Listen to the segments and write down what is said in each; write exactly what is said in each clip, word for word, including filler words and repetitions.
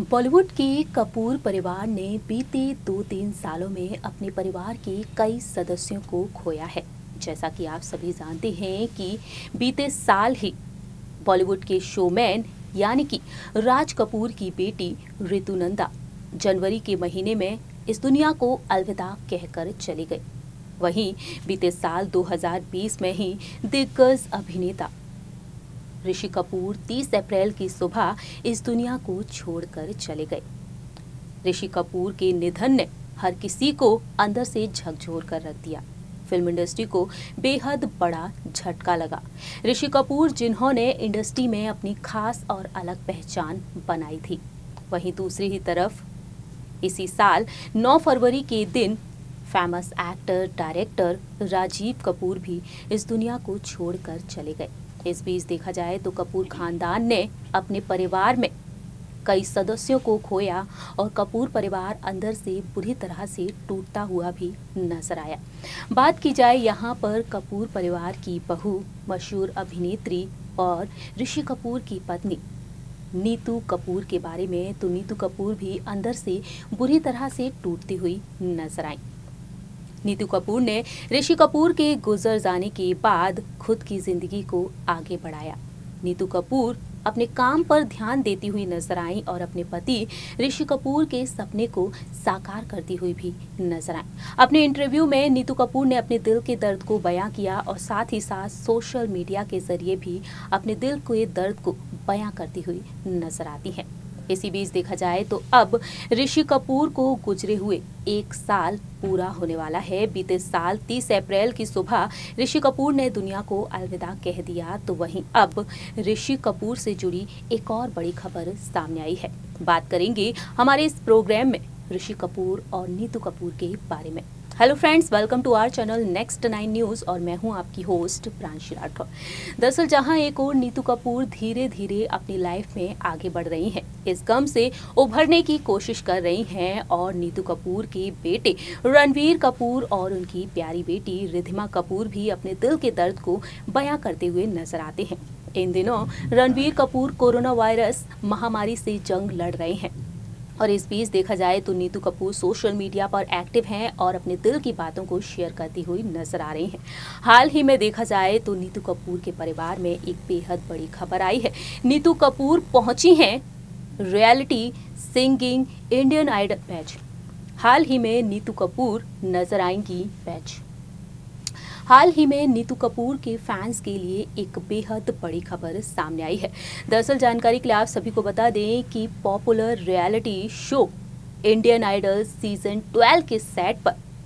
बॉलीवुड के कपूर परिवार ने बीते दो तीन सालों में अपने परिवार के कई सदस्यों को खोया है। जैसा कि आप सभी जानते हैं कि बीते साल ही बॉलीवुड के शोमैन यानी कि राज कपूर की बेटी ऋतुनंदा जनवरी के महीने में इस दुनिया को अलविदा कहकर चली गई। वहीं बीते साल दो हज़ार बीस में ही दिग्गज अभिनेता ऋषि कपूर तीस अप्रैल की सुबह इस दुनिया को छोड़कर चले गए। ऋषि कपूर के निधन ने हर किसी को अंदर से झकझोर कर रख दिया। फिल्म इंडस्ट्री को बेहद बड़ा झटका लगा। ऋषि कपूर जिन्होंने इंडस्ट्री में अपनी खास और अलग पहचान बनाई थी, वहीं दूसरी ही तरफ इसी साल नौ फरवरी के दिन famous actor director Rajiv Kapoor भी इस दुनिया को छोड़कर चले गए। इस बीच देखा जाए तो कपूर खानदान ने अपने परिवार में कई सदस्यों को खोया और कपूर परिवार अंदर से बुरी तरह से टूटता हुआ भी नजर आया। बात की जाए यहाँ पर कपूर परिवार की बहू, मशहूर अभिनेत्री और ऋषि कपूर की पत्नी नीतू कपूर के बारे में, तो नीतू कपूर भी अंदर से बुरी तरह से टूटती हुई नजर आई। नीतू कपूर ने ऋषि कपूर के गुजर जाने के बाद खुद की जिंदगी को आगे बढ़ाया। नीतू कपूर अपने काम पर ध्यान देती हुई नजर आई और अपने पति ऋषि कपूर के सपने को साकार करती हुई भी नजर आई। अपने इंटरव्यू में नीतू कपूर ने अपने दिल के दर्द को बयां किया और साथ ही साथ सोशल मीडिया के जरिए भी अपने दिल के दर्द को बयां करती हुई नजर आती हैं। इसी बीच देखा जाए तो अब ऋषि कपूर को गुजरे हुए एक साल पूरा होने वाला है। बीते साल तीस अप्रैल की सुबह ऋषि कपूर ने दुनिया को अलविदा कह दिया। तो वहीं अब ऋषि कपूर से जुड़ी एक और बड़ी खबर सामने आई है। बात करेंगे हमारे इस प्रोग्राम में ऋषि कपूर और नीतू कपूर के बारे में। Hello friends, welcome to our channel Next Nine News और मैं हूं आपकी होस्ट प्रांशी राठौर। दरअसल जहां एक और नीतू कपूर धीरे धीरे अपनी लाइफ में आगे बढ़ रही हैं, इस गम से उभरने की कोशिश कर रही हैं और नीतू कपूर के बेटे रणबीर कपूर और उनकी प्यारी बेटी रिद्धिमा कपूर भी अपने दिल के दर्द को बयां करते हुए नजर आते हैं। इन दिनों रणबीर कपूर कोरोना वायरस महामारी से जंग लड़ रहे हैं और इस बीच देखा जाए तो नीतू कपूर सोशल मीडिया पर एक्टिव हैं और अपने दिल की बातों को शेयर करती हुई नजर आ रही हैं। हाल ही में देखा जाए तो नीतू कपूर के परिवार में एक बेहद बड़ी खबर आई है। नीतू कपूर पहुंची हैं reality singing Indian Idol match. हाल ही में नीतू कपूर नजर आएंगी मैच। हाल ही में नीतू कपूर के फैंस के लिए एक बेहद बड़ी खबर सामने आई है। दरअसल जानकारी के लिए आप सभी को बता दें कि popular reality show Indian Idol season twelve के सेट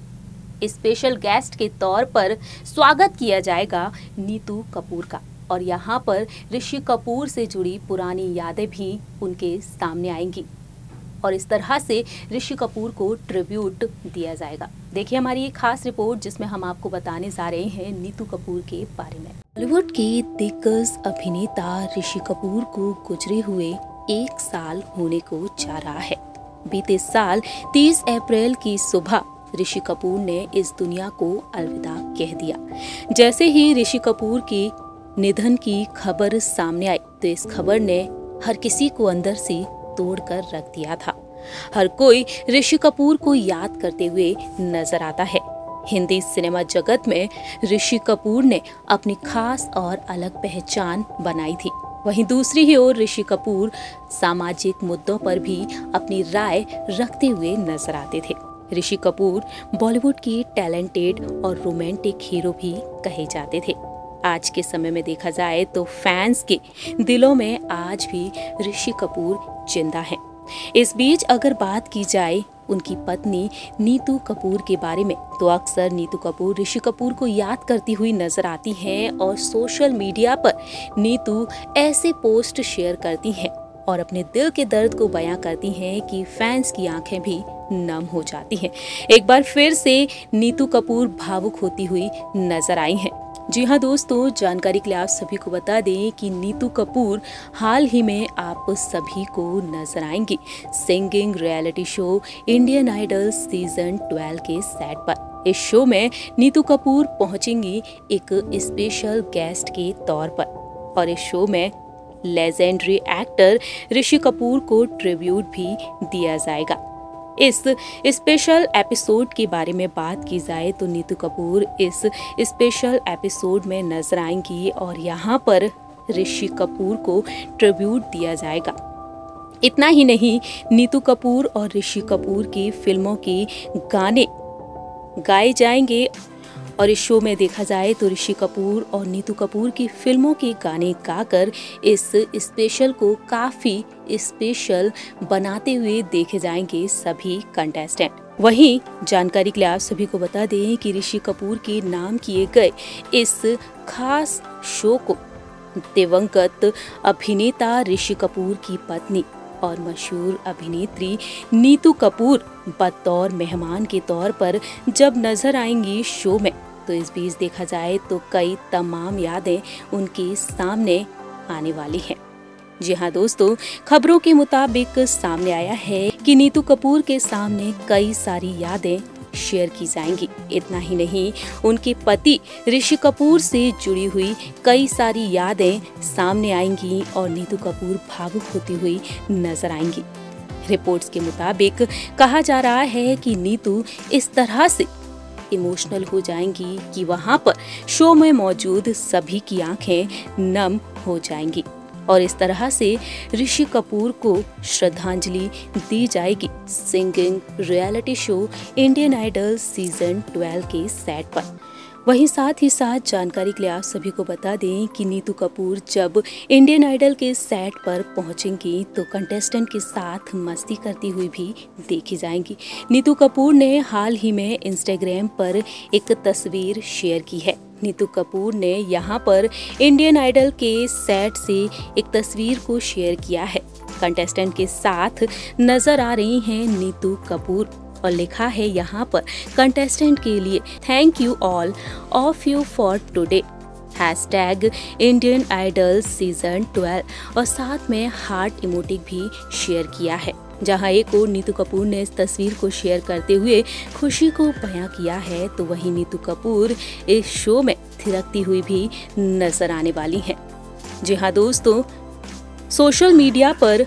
पर स्पेशल गेस्ट के तौर पर स्वागत किया जाएगा नीतू कपूर का और यहां पर ऋषि कपूर से जुड़ी पुरानी यादें भी उनके सामने आएंगी और इस तरह से ऋषि कपूर को ट्रिब्यूट दिया जाएगा। देखिए हमारी एक खास रिपोर्ट जिसमें हम आपको बताने जा रहे हैं नीतू कपूर के बारे में। बॉलीवुड के दिग्गज अभिनेता ऋषि कपूर को गुजरे हुए एक साल होने को जा रहा है। बीते साल तीस अप्रैल की सुबह ऋषि कपूर ने इस दुनिया को अलविदा कह दिया। जैसे ही ऋषि कपूर के निधन की खबर सामने आई तो इस खबर ने हर किसी को अंदर से तोड़कर रख दिया था। हर कोई ऋषि कपूर को याद करते हुए नजर आता है। हिंदी सिनेमा जगत में ऋषि कपूर ने अपनी खास और अलग पहचान बनाई थी। वहीं दूसरी ही ओर ऋषि कपूर सामाजिक मुद्दों पर भी अपनी राय रखते हुए नजर आते थे। ऋषि कपूर बॉलीवुड के टैलेंटेड और रोमांटिक हीरो भी कहे जाते थे। आज के समय में देखा जाए तो फैंस के दिलों में आज भी ऋषि कपूर जिंदा हैं। इस बीच अगर बात की जाए उनकी पत्नी नीतू कपूर के बारे में तो अक्सर नीतू कपूर ऋषि कपूर को याद करती हुई नजर आती हैं और सोशल मीडिया पर नीतू ऐसे पोस्ट शेयर करती हैं और अपने दिल के दर्द को बयां करती हैं कि फैंस की आंखें भी नम हो जाती हैं। एक बार फिर से नीतू कपूर भावुक होती हुई नजर आई हैं। जी हाँ दोस्तों, जानकारी के लिए आप सभी को बता दें कि नीतू कपूर हाल ही में आप सभी को नजर आएंगी singing reality show Indian Idol season twelve के सेट पर। इस शो में नीतू कपूर पहुंचेंगी एक स्पेशल गेस्ट के तौर पर और इस शो में लेजेंडरी एक्टर ऋषि कपूर को ट्रिब्यूट भी दिया जाएगा। इस स्पेशल एपिसोड के बारे में बात की जाए तो नीतू कपूर इस स्पेशल एपिसोड में नजर आएंगी और यहाँ पर ऋषि कपूर को ट्रिब्यूट दिया जाएगा। इतना ही नहीं, नीतू कपूर और ऋषि कपूर की फिल्मों के गाने गाए जाएंगे और इस शो में देखा जाए तो ऋषि कपूर और नीतू कपूर की फिल्मों के गाने गाकर इस स्पेशल को काफी स्पेशल बनाते हुए देखे जाएंगे सभी कंटेस्टेंट। वहीं जानकारी के लिए आप सभी को बता दें कि ऋषि कपूर के नाम किए गए इस खास शो को दिवंगत अभिनेता ऋषि कपूर की पत्नी और मशहूर अभिनेत्री नीतू कपूर बतौर मेहमान के तौर पर जब नजर आएंगी शो में, तो इस बीच देखा जाए तो कई तमाम यादें उनके सामने आने वाली हैं। जी हाँ दोस्तों, खबरों के मुताबिक सामने आया है कि नीतू कपूर के सामने कई सारी यादें शेयर की जाएंगी। इतना ही नहीं, उनके पति ऋषि कपूर से जुड़ी हुई कई सारी यादें सामने आएंगी और नीतू कपूर भावुक होती हुई नजर आएंगी। रिपोर्ट्स के मुताबिक कहा जा रहा है कि नीतू इस तरह से इमोशनल हो जाएंगी कि वहां पर शो में मौजूद सभी की आंखें नम हो जाएंगी और इस तरह से ऋषि कपूर को श्रद्धांजलि दी जाएगी singing reality show Indian Idol season twelve के सेट पर। वहीं साथ ही साथ जानकारी के लिए आप सभी को बता दें कि नीतू कपूर जब इंडियन आइडल के सेट पर पहुंचेंगी तो कंटेस्टेंट के साथ मस्ती करती हुई भी देखी जाएंगी। नीतू कपूर ने हाल ही में इंस्टाग्राम पर एक तस्वीर शेयर की है। नीतू कपूर ने यहां पर इंडियन आइडल के सेट से एक तस्वीर को शेयर किया है। कंटेस्टेंट के साथ नजर आ रही हैं नीतू कपूर और लिखा है यहाँ पर कंटेस्टेंट के लिए thank you all of you for today hashtag Indian Idol season twelve और साथ में हार्ट इमोटिक भी शेयर किया है। जहां एक और नीतू कपूर ने इस तस्वीर को शेयर करते हुए खुशी को बयां किया है, तो वहीं नीतू कपूर इस शो में थिरकती हुई भी नजर आने वाली हैं। जी हाँ दोस्तों, सोशल मीडिया पर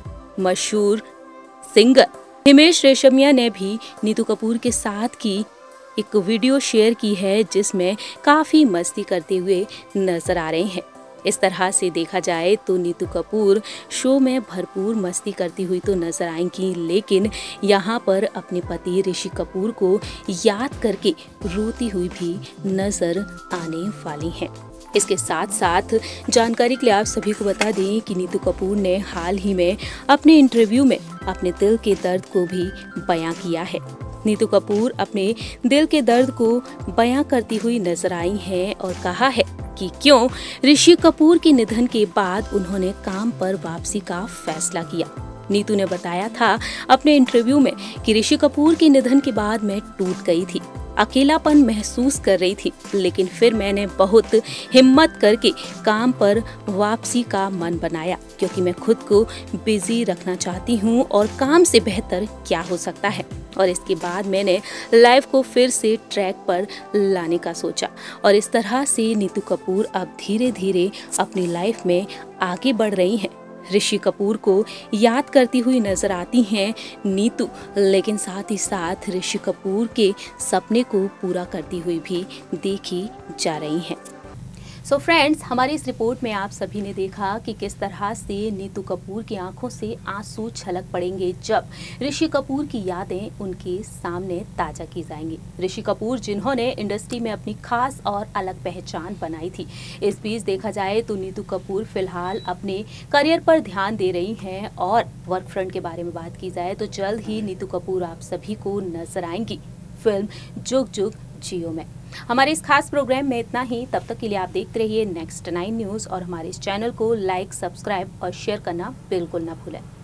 मशहूर सिंगर हिमेश रेशमिया ने भी नीतू कपूर के साथ की एक वीडियो शेयर की है जिसमें काफी मस्ती करते हुए नजर आ रहे हैं। इस तरह से देखा जाए तो नीतू कपूर शो में भरपूर मस्ती करती हुई तो नजर आएंगी, लेकिन यहाँ पर अपने पति ऋषि कपूर को याद करके रोती हुई भी नजर आने वाली हैं। इसके साथ साथ जानकारी के लिए आप सभी को बता दें कि नीतू कपूर ने हाल ही में अपने इंटरव्यू में अपने दिल के दर्द को भी बयां किया है। नीतू कपूर अपने दिल के दर्द को बयां करती हुई नजर आई हैं और कहा है कि क्यों ऋषि कपूर के निधन के बाद उन्होंने काम पर वापसी का फैसला किया। नीतू ने बताया था अपने इंटरव्यू में कि ऋषि कपूर के निधन के बाद मैं टूट गई थी, अकेलापन महसूस कर रही थी, लेकिन फिर मैंने बहुत हिम्मत करके काम पर वापसी का मन बनाया क्योंकि मैं खुद को बिजी रखना चाहती हूँ और काम से बेहतर क्या हो सकता है। और इसके बाद मैंने लाइफ को फिर से ट्रैक पर लाने का सोचा और इस तरह से नीतू कपूर अब धीरे धीरे अपनी लाइफ में आगे बढ़ रही हैं। ऋषि कपूर को याद करती हुई नजर आती हैं नीतू, लेकिन साथ ही साथ ऋषि कपूर के सपने को पूरा करती हुई भी देखी जा रही हैं। सो so फ्रेंड्स, हमारी इस रिपोर्ट में आप सभी ने देखा कि किस तरह से नीतू कपूर की आंखों से आंसू छलक पड़ेंगे जब ऋषि कपूर की यादें उनके सामने ताजा की जाएंगी। ऋषि कपूर जिन्होंने इंडस्ट्री में अपनी खास और अलग पहचान बनाई थी। इस बीच देखा जाए तो नीतू कपूर फिलहाल अपने करियर पर ध्यान दे रही हैं और वर्क फ्रंट के बारे में बात की जाए तो जल्द ही नीतू कपूर आप सभी को नजर आएंगी फिल्म जुग जुग जियो में। हमारे इस खास प्रोग्राम में इतना ही। तब तक के लिए आप देखते रहिए नेक्स्ट नाइन न्यूज़ और हमारे इस चैनल को लाइक, सब्सक्राइब और शेयर करना बिल्कुल ना भूलें।